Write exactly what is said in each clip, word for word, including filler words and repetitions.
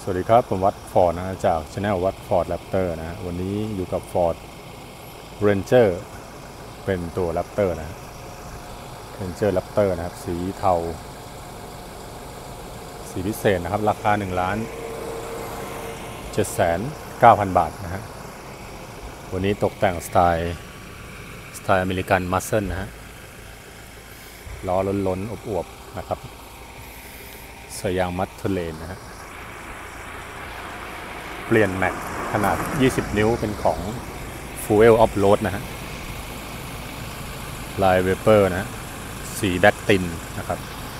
สวัสดีครับผมวัดฟอร์ดนะจากช anel วัดฟอร์ดแรปเตอร์นะวันนี้อยู่กับ Ford Ranger เป็นตัวแรปเตอร์นะ Ranger แรปเตอร์นะครับสีเทาสีพิเศษนะครับราคาหนึ่งล้านเจ็ดแสนเก้าพันบาทนะฮะวันนี้ตกแต่งสไตล์สไตล์อเมริกันมัสเซิลนะฮะล้อล้นๆอวบๆนะครับสายยางมัดเทเลนนะฮะเปลี่ยนแม็กขนาดยี่สิบนิ้วเป็นของ Fuel Off Road นะฮะลายเวเปอร์นะสีแบ็กตินนะครับ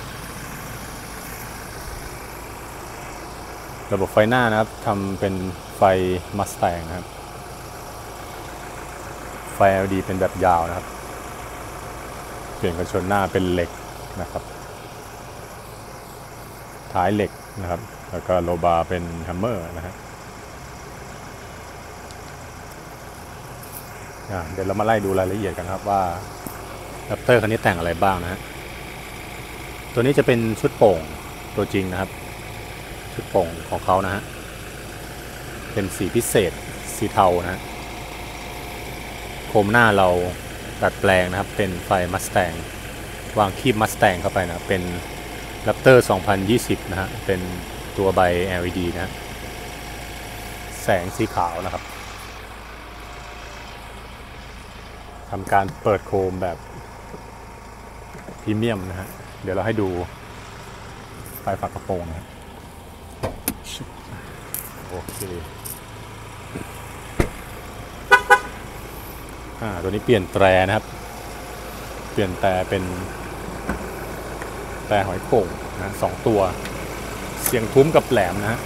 ระบบไฟหน้านะครับทำเป็นไฟ Mustang นะครับไฟ แอล อี ดี เป็นแบบยาวนะครับเปลี่ยนกันชนหน้าเป็นเหล็กนะครับท้ายเหล็กนะครับแล้วก็โลบาร์เป็นแฮมเมอร์นะฮะเดี๋ยวเรามาไล่ดูรายละเอียดกันครับว่าแรปเตอร์คันนี้แต่งอะไรบ้างนะฮะตัวนี้จะเป็นชุดโป่งตัวจริงนะครับชุดโป่งของเขานะฮะเป็นสีพิเศษสีเทานะฮะโคมหน้าเราดัดแปลงนะครับเป็นไฟ Mustang วางคีบ Mustang เข้าไปนะเป็น Raptor สองพันยี่สิบนะฮะเป็นตัวใบ แอล อี ดี นะแสงสีขาวนะครับทำการเปิดโคมแบบพรีเมียมนะฮะเดี๋ยวเราให้ดูไฟฝากระโปรงนะโอเคอ่าตัวนี้เปลี่ยนแตรนะครับเปลี่ยนแตรเป็นแตรหอยโข่งนะสองตัวเสียงทุ้มกับแหลมนะฮะ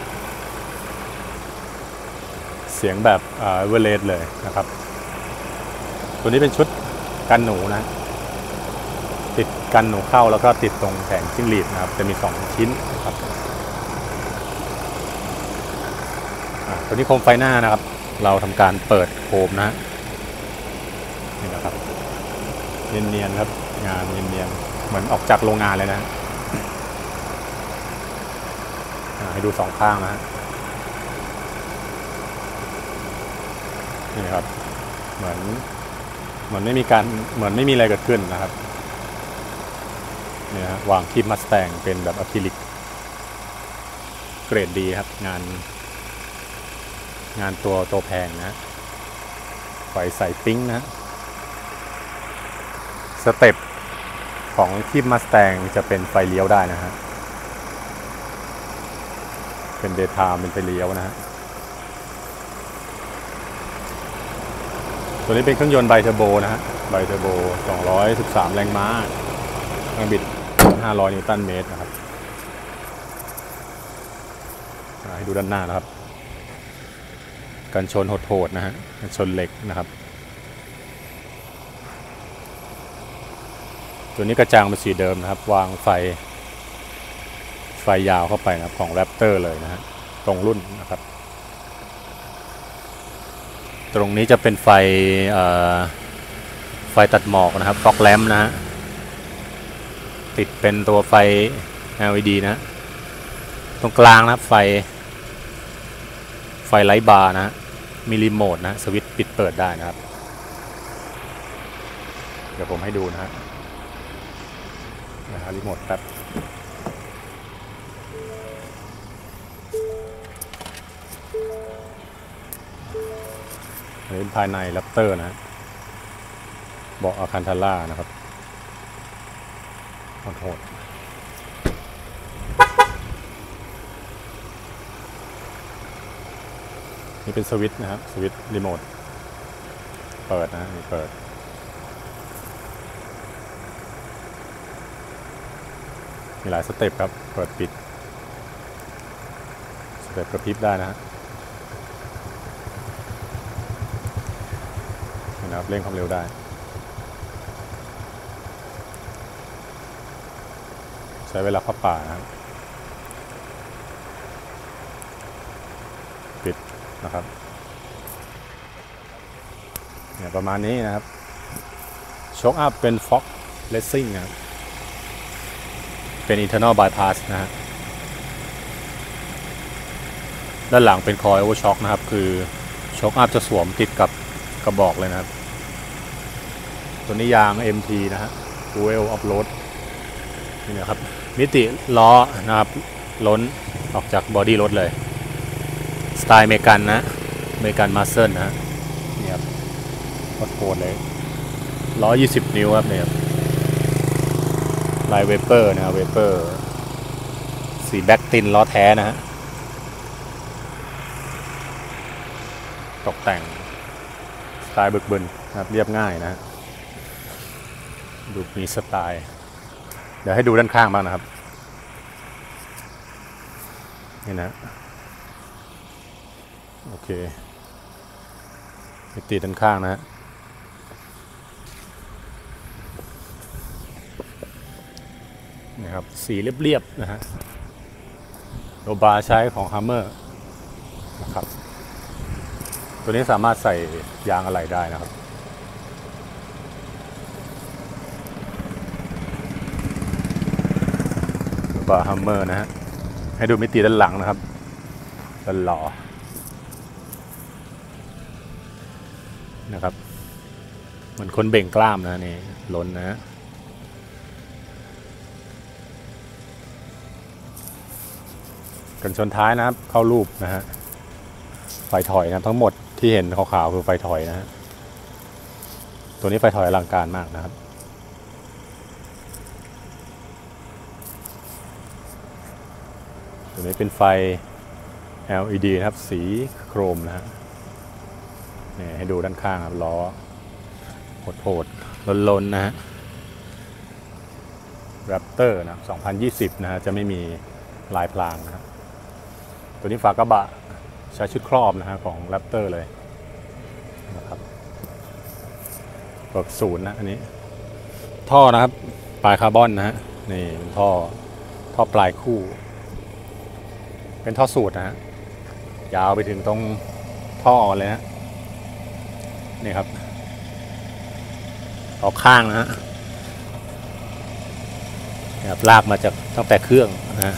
เสียงแบบเอ่อเวเลสเลยนะครับตัวนี้เป็นชุดกันหนูนะติดกันหนูเข้าแล้วก็ติดตรงแผงจิ้งหรีดนะครับจะมีสองชิ้นนะครับตัวนี้โคมไฟหน้านะครับเราทำการเปิดโคมนะนี่นะครับเนียนๆครับงานเนียนๆเหมือนออกจากโรงงานเลยนะให้ดูสองข้างนะฮะนี่ครับเหมือนเหมือนไม่มีการเหมือนไม่มีอะไรเกิดขึ้นนะครับเนี่ยวางคีบมัสแตงเป็นแบบอะคริลิกเกรดดีครับงานงานตัวตัวแพงนะไฟใส่ปิ้งนะสเต็ปของคีบมัสแตงจะเป็นไฟเลี้ยวได้นะฮะเป็นเดย์ไทม์เป็นไฟเลี้ยวนะฮะตัวนี้เป็นเครื่องยนต์ไบเทอร์โบนะฮะไบเทอร์โบสองร้อยสิบสามแรงม้าแรงบิดห้าร้อยนิวตันเมตรนะครับให้ดูด้านหน้านะครับกันชนโหดๆนะฮะกันชนเหล็กนะครับตัวนี้กระจังเป็นสีเดิมนะครับวางไฟไฟยาวเข้าไปนะครับของ Raptor เลยนะฮะตรงรุ่นนะครับตรงนี้จะเป็นไฟไฟตัดหมอกนะครับฟอกแลมป์นะฮะติดเป็นตัวไฟ แอล อี ดี นะตรงกลางนะครับไฟไฟไลท์บาร์นะมีรีโมทนะสวิตช์ปิดเปิดได้นะครับเดี๋ยวผมให้ดูนะฮะนะฮะรีโมทแป๊บอันนี้ภายในแรปเตอร์นะเบาะอาคันทาร่านะครับโหดนี่เป็นสวิตช์นะครับสวิตช์รีโมทเปิดนะนี่เปิดมีหลายสเต็ปครับเปิดปิดสเต็ปกระพริบได้นะฮะนะครับเร่งความเร็วได้ใช้เวลาเข้าป่านะครับปิดนะครับเนี่ยประมาณนี้นะครับโชคอัพเป็น Fox Racing นะครับเป็น internal bypass นะฮะด้านหลังเป็นคอยโอเวอร์ช็อคนะครับคือช็อคอัพจะสวมติดกับกระบอกเลยนะครับตัวนี้ยาง เอ็ม ที นะฮะ Fuel Offroad นี่นะครับมิติล้อนะครับล้นออกจากบอดี้รถเลยสไตล์เมกันนะเมกันมาสเซิลนะนี่ครับโคตรเลยหนึ่งร้อยยี่สิบนิ้วครับเนี่ยลายเวเปอร์นะครับเวเปอร์สีแบ็กตินล้อแท้นะฮะตกแต่งสไตล์บึกบึนนะครับเรียบง่ายนะฮะดูมีสไตล์เดี๋ยวให้ดูด้านข้างบ้างนะครับนี่นะโอเคติดด้านข้างนะฮะนี่ครับสีเรียบๆนะฮะโลบาใช้ของ Hammer นะครับตัวนี้สามารถใส่ยางอะไหล่ได้นะครับโลบา Hammer นะฮะให้ดูมิติด้านหลังนะครับด้านหล่อนะครับเหมือนคนเบ่งกล้ามนะนี่ล้นนะกันชนท้ายนะครับเข้ารูปนะฮะไฟถอยนะทั้งหมดที่เห็นขาวๆคือไฟถอยนะฮะตัวนี้ไฟถอยอลังการมากนะครับตัวนี้เป็นไฟ แอล อี ดี นะครับสีโครมนะฮะนี่ให้ดูด้านข้างครับล้อโหดๆล้นๆนะฮะ Raptor นะสองพันยี่สิบนะฮะจะไม่มีลายพรางนะครับตัวนี้ฝากระบะใช้ชุดครอบนะฮะของ Raptor เลยนะครับเบิกศูนย์นะอันนี้ท่อนะครับปลายคาร์บอนนะฮะนี่เป็นท่อท่อปลายคู่เป็นท่อสูตรนะฮะยาวไปถึงตรงท่อเลยนะนี่ครับออกข้างนะฮะครับลากมาจากตั้งแต่เครื่องนะ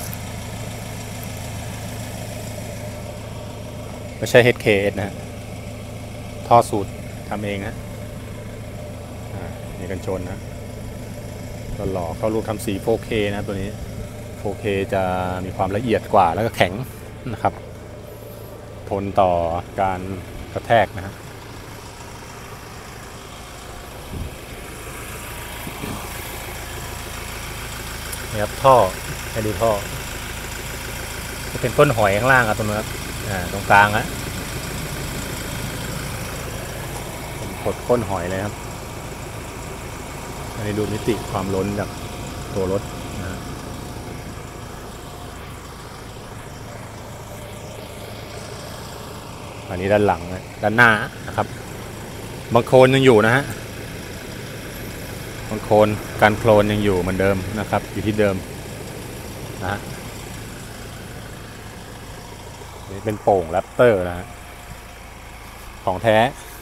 ไม่ใช่ เอช เค เอส นะฮะท่อสูตรทำเองนะนี่กันชนนะก็หล่อเข้ารูปทำสี โฟร์เค นะตัวนี้ โฟร์เค จะมีความละเอียดกว่าแล้วก็แข็งนะครับทนต่อการกระแทกนะฮะนี่ครับท่อให้ดูท่อจะเป็นก้นหอยข้างล่างอะตรงนู้นครับอ่าตรงกลางอะเป็นขดก้นหอยเลยครับอันนี้ดูมิติความล้นจากตัวรถนะอันนี้ด้านหลังด้านหน้านะครับบางโคลนยังอยู่นะฮะบางโคลนการโคลนยังอยู่เหมือนเดิมนะครับอยู่ที่เดิมนะฮะนี่เป็นโป่งแรปเตอร์นะฮะของแท้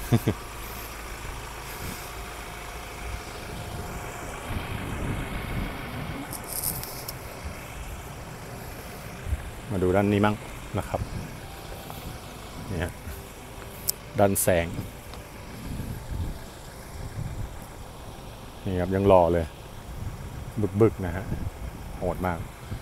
มาดูด้านนี้มั่งนะครับนี่ด้านแสงนี่ครับยังรอเลยบึกๆนะฮะโหดมาก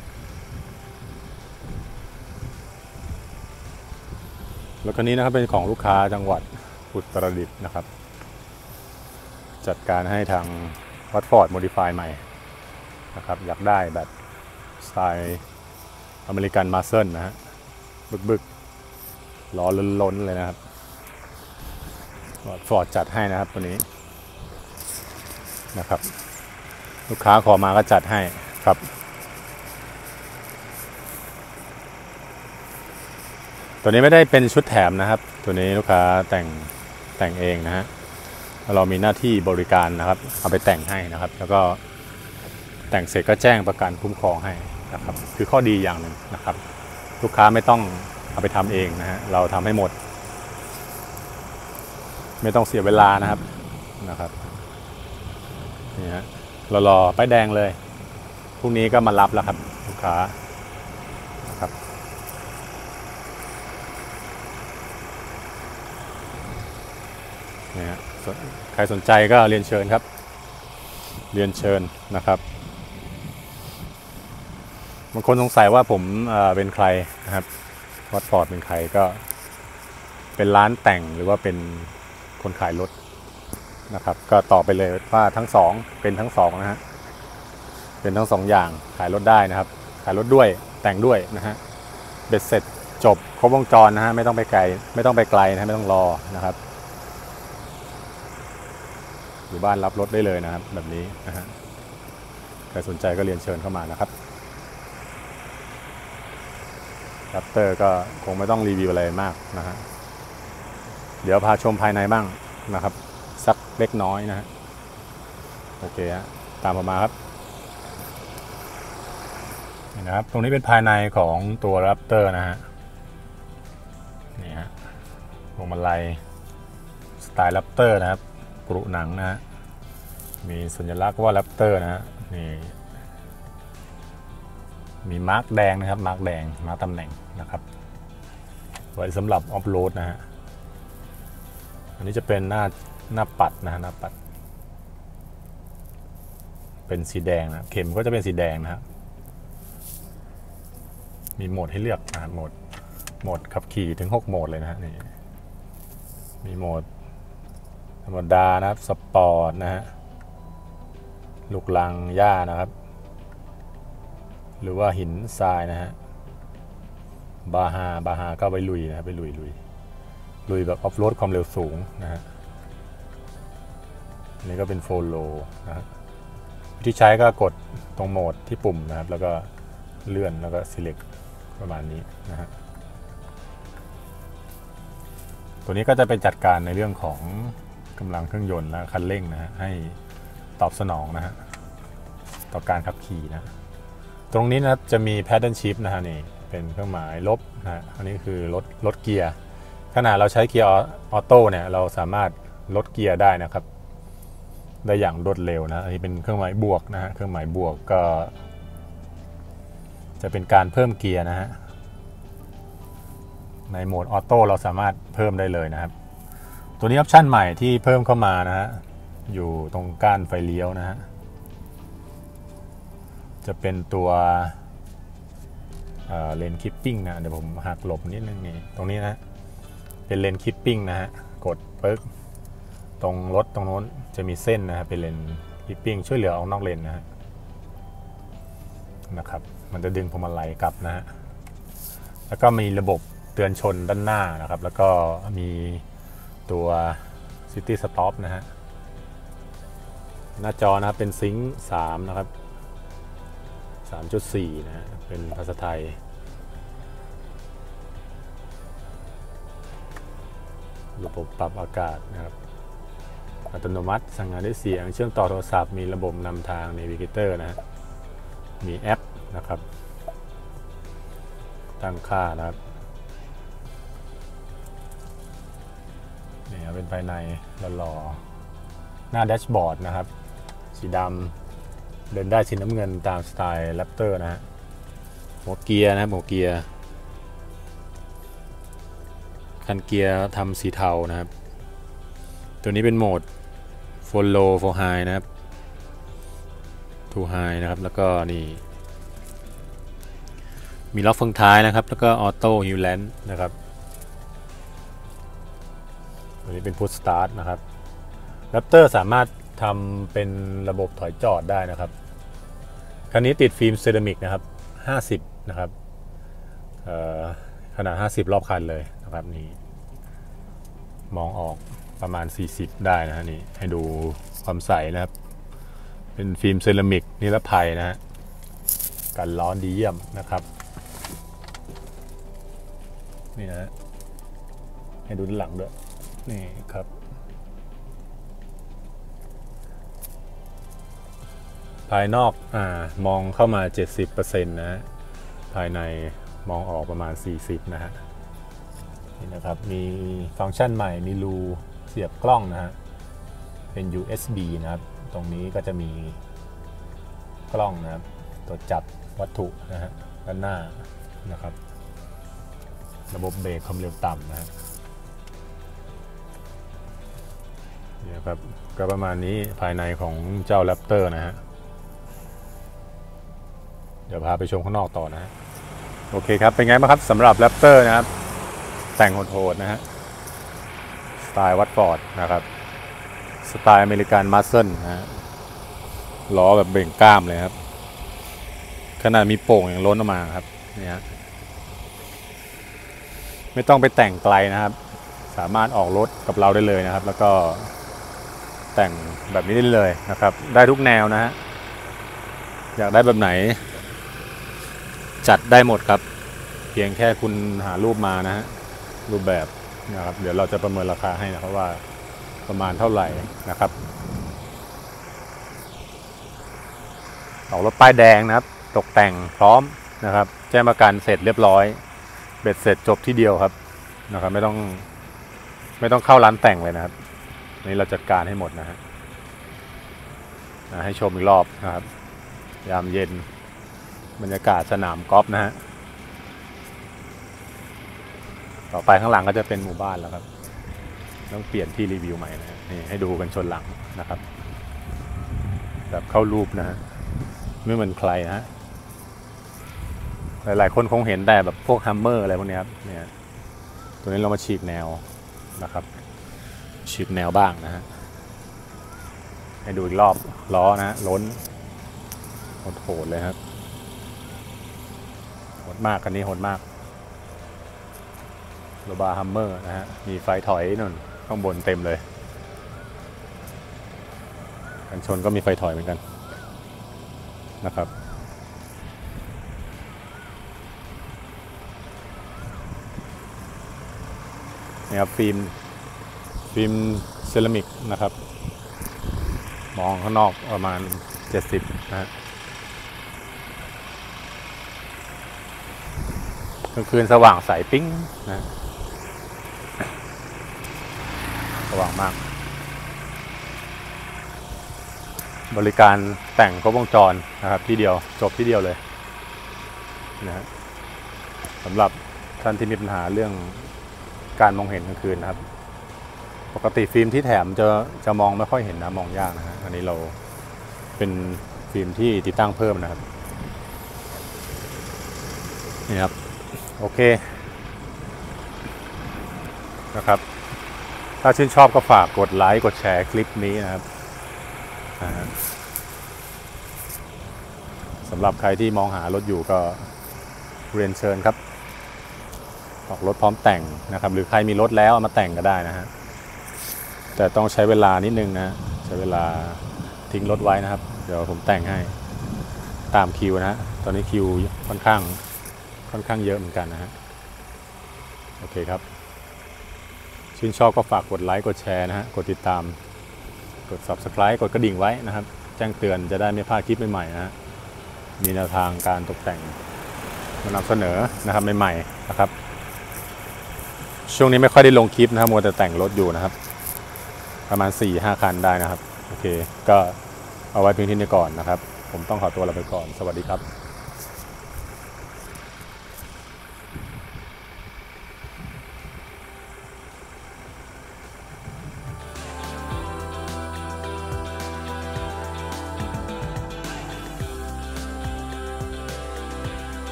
แล้วคันนี้นะครับเป็นของลูกค้าจังหวัดอุตรดิตถ์นะครับจัดการให้ทางวัดฟอร์ดโมดิฟายใหม่นะครับอยากได้แบบสไตล์อเมริกันมาสเซิลนะฮะบึกๆล้อล้นๆเลยนะครับฟอร์ดจัดให้นะครับตัวนี้นะครับลูกค้าขอมาก็จัดให้ครับตัวนี้ไม่ได้เป็นชุดแถมนะครับตัวนี้ลูกค้าแต่งแต่งเองนะฮะเรามีหน้าที่บริการนะครับเอาไปแต่งให้นะครับแล้วก็แต่งเสร็จก็แจ้งประกันคุ้มครองให้นะครับคือข้อดีอย่างหนึ่งนะครับลูกค้าไม่ต้องเอาไปทำเองนะฮะเราทำให้หมดไม่ต้องเสียเวลานะครับนะครับนี่ฮะเรารอป้ายแดงเลยพรุ่งนี้ก็มารับแล้วครับลูกค้านะครับเนี่ยใครสนใจก็เรียนเชิญครับเรียนเชิญนะครับบางคนสงสัยว่าผมเป็นใครนะครับวัดฟอร์ดเป็นใครก็เป็นร้านแต่งหรือว่าเป็นคนขายรถนะครับก็ตอบไปเลยว่าทั้งสองเป็นทั้งสองนะฮะเป็นทั้งสองอย่างขายรถได้นะครับขายรถด้วยแต่งด้วยนะฮะเบ็ดเสร็จจบครบวงจรนะฮะไม่ต้องไปไกลไม่ต้องไปไกลนะไม่ต้องรอนะครับอยู่บ้านรับรถได้เลยนะครับแบบนี้นะฮะใครสนใจก็เรียนเชิญเข้ามานะครับแรปเตอร์ก็คงไม่ต้องรีวิวอะไรมากนะฮะเดี๋ยวพาชมภายในบ้างนะครับสักเล็กน้อยนะฮะโอเคฮะตามผมมาครับนี่นะครับตรงนี้เป็นภายในของตัวแรปเตอร์นะฮะนี่ฮะพวงมาลัยสไตล์แรปเตอร์นะครับกรุหนังนะฮะมีสัญลักษณ์ว่าแรปเตอร์นะฮะนี่มีมาร์กแดงนะครับมาร์กแดงมาร์กตำแหน่งนะครับไว้สำหรับออฟโรดนะฮะอันนี้จะเป็นหน้าหน้าปัดนะฮะหน้าปัดเป็นสีแดงนะเข็มก็จะเป็นสีแดงนะครับมีโหมดให้เลือกนะโหมดโหมดขับขี่ถึงหกโหมดเลยนะฮะนี่มีโหมดธรรมดานะครับสปอร์ตนะฮะลูกลังหญ้านะครับหรือว่าหินทรายนะฮะบาฮาบาฮาก็ไปลุยนะไปลุยลุยลุยแบบออฟโรดความเร็วสูงนะฮะนี่ก็เป็นโฟโลนะฮะวิธีใช้ก็กดตรงโหมดที่ปุ่มนะครับแล้วก็เลื่อนแล้วก็ select ประมาณนี้นะฮะตัวนี้ก็จะเป็นจัดการในเรื่องของกำลังเครื่องยนต์และคันเร่งนะฮะให้ตอบสนองนะฮะต่อการขับขี่นะตรงนี้นะครับจะมี paddle shift นะฮะนี่เป็นเครื่องหมายลบนะฮะอันนี้คือลดลดเกียร์ขณะเราใช้เกียร์ออโต้เนี่ยเราสามารถลดเกียร์ได้นะครับได้อย่างรวดเร็วนะอันนี้เป็นเครื่องหมายบวกนะฮะเครื่องหมายบวกก็จะเป็นการเพิ่มเกียร์นะฮะในโหมดออโต้เราสามารถเพิ่มได้เลยนะครับตัวนี้ออปชั่นใหม่ที่เพิ่มเข้ามานะฮะอยู่ตรงก้านไฟเลี้ยวนะฮะจะเป็นตัวเลนคิปปิ้งนะเดี๋ยวผมหักหลบนิดนึงนี่ตรงนี้นะเป็นเลนคิปปิ้งนะฮะกดปึ๊กตรงรถตรงโน้นจะมีเส้นนะครับเป็นเลนคิปปิ้งช่วยเหลือออกนอกเลนนะฮะนะครับมันจะดึงพวงมาลัยกลับนะฮะแล้วก็มีระบบเตือนชนด้านหน้านะครับแล้วก็มีตัว City Stop นะฮะหน้าจอนะครับเป็นซิงค์สามนะครับ สามจุดสี่ นะฮะเป็นภาษาไทยระบบปรับอากาศนะครับอัตโนมัติสั่งงานด้วยเสียงเชื่อมต่อโทรศัพท์มีระบบนำทาง Navigator นะฮะมีแอปนะครับตั้งค่านะครับนี่เป็นภายในหล่อๆหน้าแดชบอร์ดนะครับสีดำเดินได้สีน้ำเงินตามสไตล์แรปเตอร์นะฮะหัวเกียร์นะหัวเกียร์คันเกียร์ทำสีเทานะครับตัวนี้เป็นโหมด Follow for High นะครับ To High นะครับแล้วก็นี่มีล็อกเฟืองท้ายนะครับแล้วก็ออโต้ฮิลแลนด์นะครับตัวนี้เป็น Push Start นะครับ Raptor สามารถทำเป็นระบบถอยจอดได้นะครับคันนี้ติดฟิล์มเซรามิกนะครับห้าสิบนะครับขนาดห้าสิบรอบคันเลยนะครับนี่มองออกประมาณสี่สิบได้นะฮะนี่ให้ดูความใสนะครับเป็นฟิล์มเซรามิกนิรภัยนะฮะกันร้อนดีเยี่ยมนะครับนี่นะให้ดูด้านหลังด้วยนี่ครับภายนอกอ่ามองเข้ามา เจ็ดสิบเปอร์เซ็นต์ นะฮะภายในมองออกประมาณสี่สิบนะฮะนี่นะครับมีฟังก์ชันใหม่มีรูเสียบกล้องนะฮะเป็น ยู เอส บี นะครับตรงนี้ก็จะมีกล้องนะครับตัวจับวัตถุนะฮะด้านหน้านะครับระบบเบรกความเร็วต่ำนะฮะนี่ครับก็ประมาณนี้ภายในของเจ้าแรปเตอร์นะฮะเดี๋ยวพาไปชมข้างนอกต่อนะฮะโอเคครับเป็นไงบ้างครับสำหรับแรปเตอร์นะครับแต่งโหดๆนะฮะสไตล์วัตฟอร์ดนะครับสไตล์อเมริกันมัสเซิลนะฮะล้อแบบเบ่งกล้ามเลยครับขนาดมีโป่งอย่างล้นออกมาครับนี่ฮะไม่ต้องไปแต่งไกลนะครับสามารถออกรถกับเราได้เลยนะครับแล้วก็แต่งแบบนี้ได้เลยนะครับได้ทุกแนวนะฮะอยากได้แบบไหนจัดได้หมดครับเพียงแค่คุณหารูปมานะฮะรูปแบบนะครับเดี๋ยวเราจะประเมินราคาให้นะครับว่าประมาณเท่าไหร่นะครับออกรถป้ายแดงนะครับตกแต่งพร้อมนะครับแจ้งประกันเสร็จเรียบร้อยเบ็ดเสร็จจบที่เดียวครับนะครับไม่ต้องไม่ต้องเข้าร้านแต่งเลยนะครับนี่เราจัดการให้หมดนะฮะให้ชมอีกรอบนะครับยามเย็นบรรยากาศสนามกอล์ฟนะฮะต่อไปข้างหลังก็จะเป็นหมู่บ้านแล้วครับต้องเปลี่ยนที่รีวิวใหม่นะนี่ให้ดูกันชนหลังนะครับแบบเข้ารูปนะฮะไม่เหมือนใครนะฮะหลายๆคนคงเห็นแต่แบบพวกฮัมเมอร์อะไรพวกนี้ครับเนี่ยตัวนี้เรามาฉีกแนวนะครับฉีกแนวบ้างนะฮะให้ดูอีกรอบล้อนะล้นโหดเลยครับโหดมากคันนี้โหดมากโรบาฮัมเมอร์นะฮะมีไฟถอยนั่นข้างบนเต็มเลยกันชนก็มีไฟถอยเหมือนกันนะครับนี่ครับฟิล์มฟิล์มเซรามิกนะครับมองข้างนอกประมาณเจ็ดสิบนะฮะกลางคืนสว่างใสปิ้งนะสว่างมากบริการแต่งครบวงจรนะครับที่เดียวจบที่เดียวเลยนะฮะสำหรับท่านที่มีปัญหาเรื่องการมองเห็นกลางคืนนะครับปกติฟิล์มที่แถมจะจะมองไม่ค่อยเห็นนะมองยากนะฮะอันนี้เราเป็นฟิล์มที่ติดตั้งเพิ่มนะครับนี่ครับโอเคนะครับถ้าชื่นชอบก็ฝากกดไลค์กดแชร์คลิปนี้นะครับสำหรับใครที่มองหารถอยู่ก็เรียนเชิญครับออกรถพร้อมแต่งนะครับหรือใครมีรถแล้วเอามาแต่งก็ได้นะฮะแต่ต้องใช้เวลานิดนึงนะใช้เวลาทิ้งรถไว้นะครับเดี๋ยวผมแต่งให้ตามคิวนะฮะตอนนี้คิวค่อนข้างค่อนข้างเยอะเหมือนกันนะฮะโอเคครับชื่นชอบก็ฝากกดไลค์กดแชร์นะฮะกดติดตามกด ซับสไครบ์ กดกระดิ่งไว้นะครับแจ้งเตือนจะได้ไม่พลาดคลิปใหม่ๆนะฮะมีแนวทางการตกแต่งมานำเสนอนะครับใหม่ๆนะครับช่วงนี้ไม่ค่อยได้ลงคลิปนะครับมัวแต่แต่งรถอยู่นะครับประมาณ สี่ห้า คันได้นะครับโอเคก็เอาไว้เพียงเท่านี้ก่อนนะครับผมต้องขอตัวลาไปก่อนสวัสดีครับ